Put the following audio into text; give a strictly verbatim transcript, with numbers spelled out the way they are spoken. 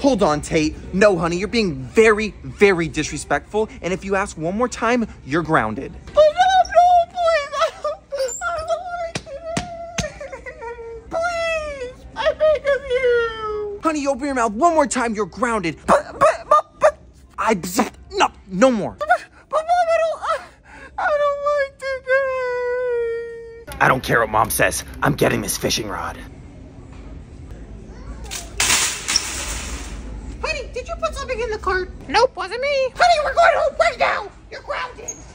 Hold on, Tate. No, honey, you're being very, very disrespectful. And if you ask one more time, you're grounded. But Mom, no, please. I don't like it. Please, I beg of you. Honey, you open your mouth one more time, you're grounded. But, but, but, but. I, no, no more. But, but Mom, I don't, I, I don't like today. I don't care what Mom says. I'm getting this fishing rod. Honey, did you put something in the cart? Nope, wasn't me. Honey, we're going home right now. You're grounded.